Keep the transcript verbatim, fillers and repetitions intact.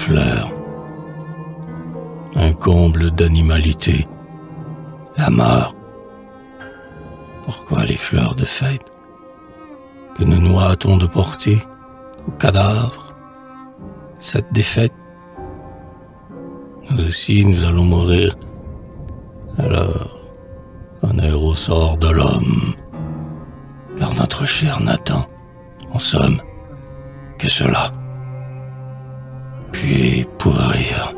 fleurs. Un comble d'animalité, la mort. Pourquoi les fleurs de fête? Que nous doit-on de porter au cadavre cette défaite? Nous aussi, nous allons mourir. Alors, honneur au sort de l'homme, car notre chair n'attend, en somme, que cela. Puis pour rire.